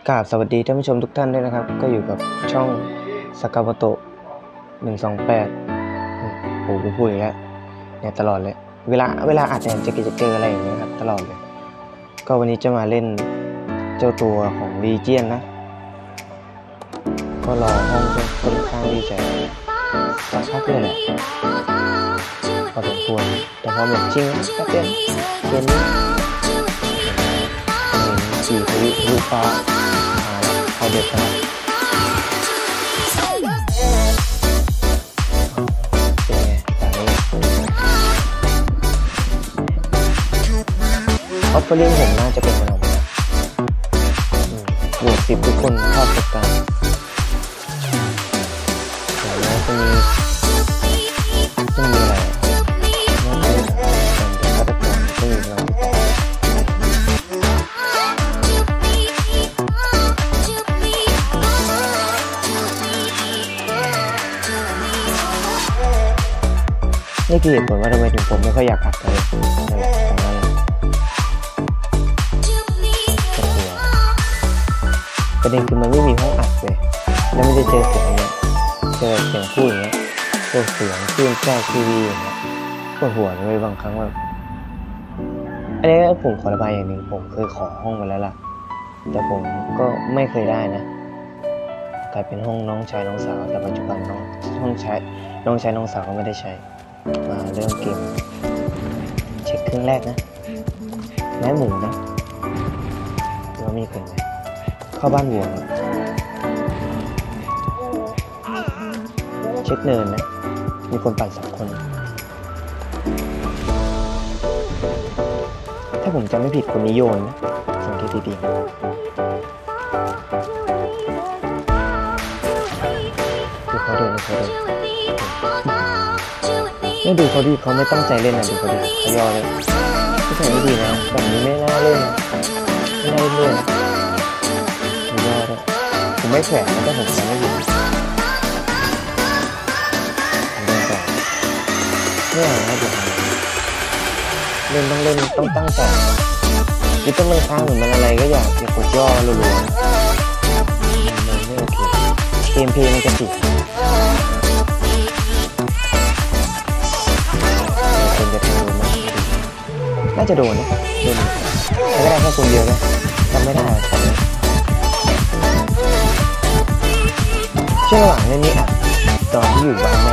กราบสวัสดีท่านผู้ชมทุกท่านด้วยนะครับก็อยู่กับช่องสกาวโตะ128โอ้โหพูดอย่างเงี้ยเนี่ยตลอดเลยเวลาอัดเนี่ยจะเจออะไรอย่างเงี้ยครับตลอดเลยก็วันนี้จะมาเล่นเจ้าตัวของลีเจียนนะก็รอห้องก็ค่อนข้างที่จะสักพักเลยแหละพอสมควรแต่พอหมดจริงนะแป๊บเดียวเกมนี้สี่ทวิลูกฟ้าเอาเด็ดครับเป็นไงจากนี้ออฟเฟอร์ลิงผมน่าจะเป็นคนเอาบวก10ทุกคนชอบกับการแล้วจะมีอะไรน่าจะเป็นฆาตกรที่เรานี่คือเหตุผลว่าทำไมถึงผมไม่ค่อยอยากอัดเลยตรงนั้นเลยประเด็นคือมันไม่มีห้องอัดเลยแล้วไม่ได้เจอเสียงเนี้ยเจอเสียงพูดอย่างเงี้ยเจอเสียงคลื่นแทรกทีวีอย่างเงี้ยปวดหัวเลยบางครั้งว่าอันนี้ผมขอระบายอย่างหนึ่งผมเคยขอห้องมาแล้วล่ะแต่ผมก็ไม่เคยได้นะกลายเป็นห้องน้องชายน้องสาวแต่ปัจจุบันน้องชายน้องสาวก็ไม่ได้ใช้มาเริ่มเกมเช็คเครื่องแรกนะแม่หมูนะว่ามีคนไหมเข้าบ้านวัวเช็คเนินนะมีคนปั่น2 คนถ้าผมจำไม่ผิดคนนี้โยนนะสังเกตดีๆดูเขาเดินไม่ดูเขาดีเขาไม่ตั้งใจเล่นนะดูเขาดีเขาย่อเลยที่ใส่ไม่ดีนะแบบนี้ไม่น่าเล่นไม่น่าเล่นดูย่อเลยผมไม่แขวนนะแต่ผมจำไม่ผิดผมเล่นต่อไม่เอานะดูเล่นต้องเล่นต้องตั้งใจคิดว่ามันค้างหรือมันอะไรก็อยากจะกดย่อรัวๆมันไม่โอเคเกมเพลย์มันจะติดน่าจะโดนนะโดนแต่ก็ได้แค่คนเดียวนะทำไม่ได้ช่วงหลังเล่นนี้อัดตอนที่อยู่บ้านแม่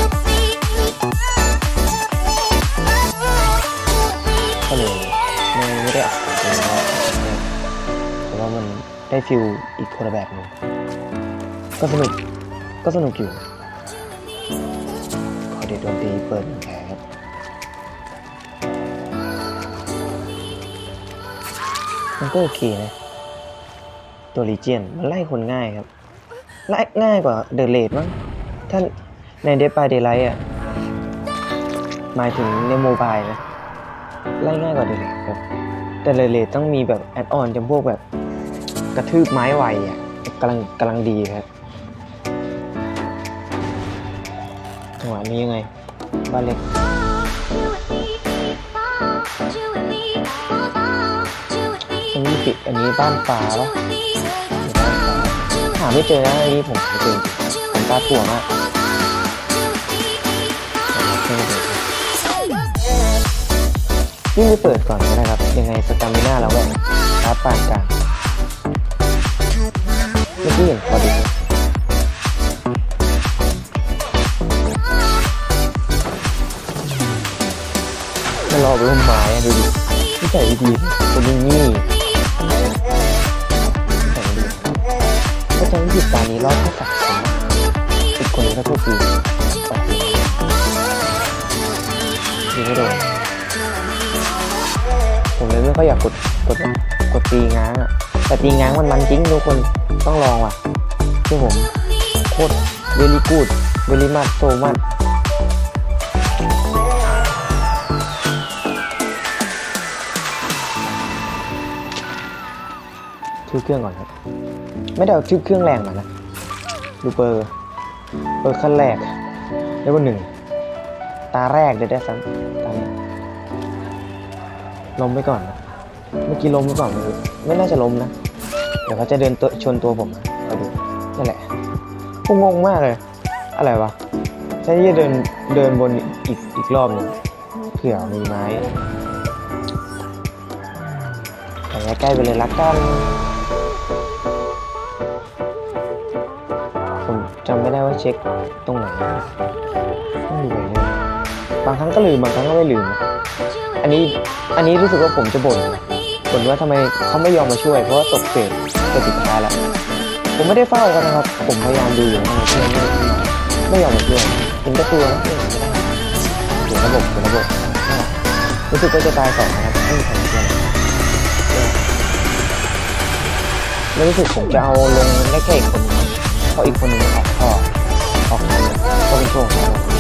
ก็เลยไม่ได้อัดเลยนะเพราะว่ามันได้ฟิลอีกคนละแบบนึงก็สนุกอยู่ขอเด็ดดนตรีเปิดแผลครับมันก็โอเคนะตัวลีเจียนมันไล่คนง่ายครับไล่ง่ายกว่าเดอะเลดมั้งถ้าในเดดบายเดย์ไลท์อ่ะหมายถึงในโมบายนะไล่ง่ายกว่าเดอะเลดครับแต่เดอะเลดต้องมีแบบแอดออนจำพวกแบบกระทืบไม้ไวอ่ะกำลังดีครับจังหวะนี้ยังไงบ้านเล็กอันนี้ปิดอันนี้บ้านฟ้าปะหาไม่เจอนะอันนี้ผมไม่เจอผมตาถั่วมากนี่ไม่เปิดก่อนก็ได้ครับยังไงสตามิน่าเราแบบรับปานกลางเมื่อกี้เห็นพอดีมารอไปร่มไม้ดูดิไม่ใส่ดีคนนี่ก็จะไม่ผิดตานี้รอดแค่3 คนอีกคนนึงก็โชคดียิงไม่โดนผมเลยไม่ค่อยอยากกดตีง้างอ่ะแต่ตีง้างมันจริงทุกคนต้องลองว่ะที่ผมโคตรเวลี่กูดเวลี่มัดโซมัดชื่อเครื่องก่อนครับไม่ได้เอาชื่อเครื่องแรงมานะดูเปอร์ขั้นแรกเลเวล1ตาแรกได้ซ้ำตานี้ล้มไปก่อนนะเมื่อกี้ล้มไปก่อนเลยไม่น่าจะล้มนะเดี๋ยวเขาจะเดินชนตัวผมนะคอยดูนั่นแหละผมงงมากเลยอะไรวะฉันจะเดินบนอีกรอบหนึ่งเผื่อมีไม้แต่ใกล้ไปเลยละกันผมจำไม่ได้ว่าเช็คตรงไหนต้องดูไปเลยบางครั้งก็ลืมบางครั้งก็ไม่ลืมนะอันนี้รู้สึกว่าผมจะบ่นว่าทำไมเขาไม่ยอมมาช่วยเพราะว่าตกเฟสตัวสุดท้ายแล้วผมไม่ได้เฝ้ากันนะครับผมพยายามดูอยู่นะเพื่อนไม่ยอมมาช่วยเห็นกระตัวนะเสียระบบรู้สึกว่าจะตาย2นะครับไม่มีใครช่วยแล้วรู้สึกผมจะเอาลงได้แค่อีกคนเพราะอีกคนนึงออกก็เป็นช่วง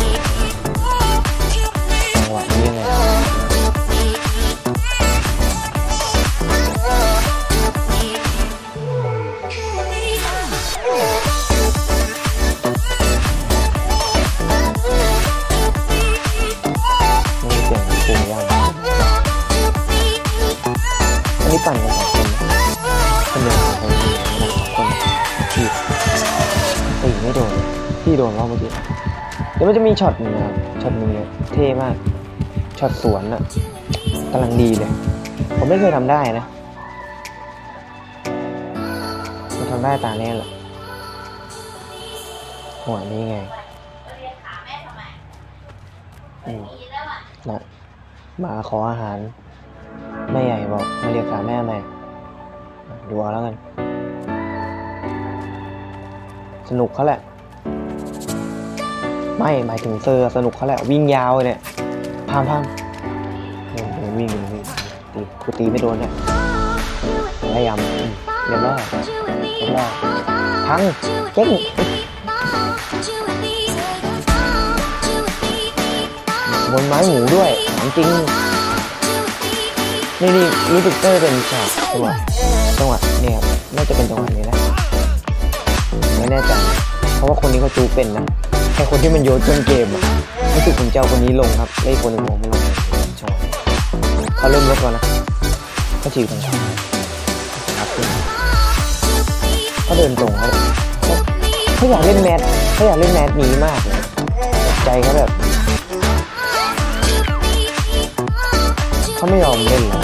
จังหวะนี้ยังไงปั่นกัน2 คนคนหนึ่งคนที่ไม่โดนพี่โดนรอบเมื่อกี้เดี๋ยวมันจะมีช็อตหนึ่งนะครับช็อตหนึ่งเนี่ยเท่มากช็อตสวนอะกำลังดีเลยผมไม่เคยทำได้นะมันทำได้ตาแน่แหละหัวนี้ไงนะมาขออาหารแม่ใหญ่บอกมาเรียกขาแม่ใหม่ดูเอาแล้วกันสนุกเขาแหละไม่หมายถึงเซอร์สนุกเขาแหละวิ่งยาวเลยเนี่ยพามวิ่งตีกูตีไม่โดนเนี่ยพยายามเรียบร้อยพังเก่งบนไม้หมูด้วยจริงนี่รู้สึกเป็นฉากจังหวะเนี่ยครับน่าจะเป็นจังหวะนี้นะไม่แน่ใจเพราะว่าคนนี้เขาจูเป็นนะแค่คนที่มันโยนจนเกมอะรู้สึกผมเจ้าคนนี้ลงครับไล่คนอื่นผมไม่ลงชอบเขาเริ่มลดแล้วนะเขาฉีกทางครับเขาเดินตรงเขาอยากเล่นแมทนี้มากเลยใจเขาแบบเขาไม่ยอมเล่นเลย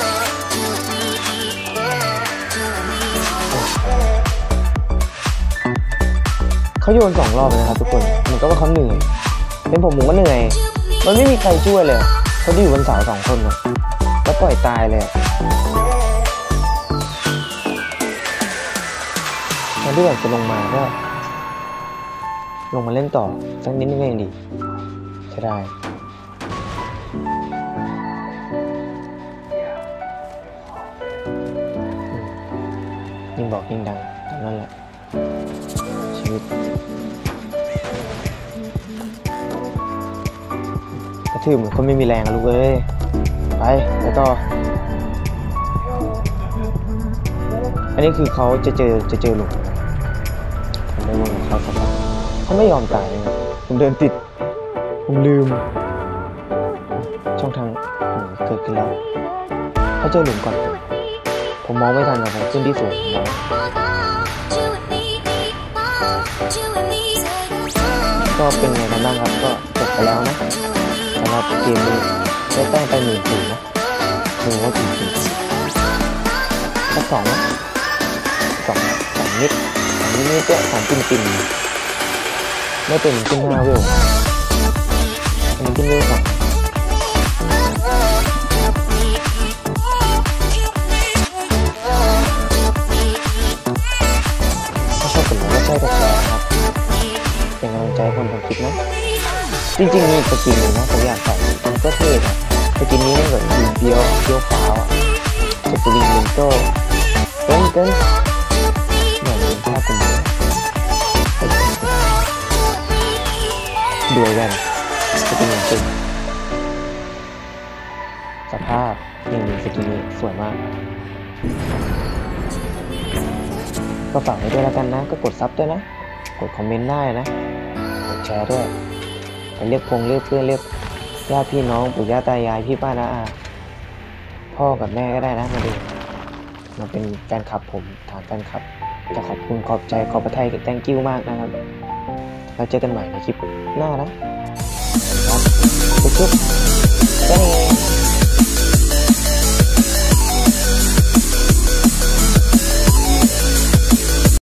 เขาโยน2 รอบเลยนะครับทุกคนมันก็ว่าเขาเหนื่อยเป็นผมก็เหนื่อยมันไม่มีใครช่วยเลยเขาที่อยู่บนเสา2 คนแล้วปล่อยตายเลยแทนที่แบบจะลงมาก็ลงมาเล่นต่อสักนิดนึงก็ยังดีใช่ได้ยิ่งบอกยิ่งดังตอนนั้นแหละชีวิตกระทืบเหมือนคนไม่มีแรงลูกเอ้ยไปต่ออันนี้คือเขาจะเจอหลุมผมไม่รู้เขาสักเขาไม่ยอมตายเลยผมเดินติดผมลืมช่องทางเกิดขึ้นแล้วเขาเจอหลุมก่อนผมมองไม่ทันครับผมขึ้นที่สูงก็เป็นไงกันบ้างครับก็จบไปแล้วนะสำหรับเกมนี้ได้แต้มไป14,000นะดูว่ากี่สัก2นะ2นิดเนี่ย3ปิ่นไม่เป็นขึ้น5 เวลอันนี้ขึ้นเวล2ใช่กับแชร์ครับเป็นกำลังใจคนทำคลิปนะจริงๆมีสกินเลยนะผมอยากใส่มันก็เท่นะสกินนี้มันแบบเดียวฟ้าวจะปูลิงเลนโต้เกินเหมือนภาพคุณดูแว่นสกินอย่างจริงสภาพอย่างนี้สกินนี้สวยมากก็ฝากไว้ด้วยแล้วกันนะก็กดซับด้วยนะกดคอมเมนต์ได้นะกดแชร์ด้วยไปเรียกเพื่อนเรียกญาติพี่น้องปู่ย่าตายายพี่ป้าน้าอาพ่อกับแม่ก็ได้นะมาดูมาเป็นแฟนคลับผมฐานแฟนคลับจะขอบคุณขอบใจขอบพระทัย thank you มากนะครับแล้วเจอกันใหม่ในคลิปหน้านะครับทุกๆ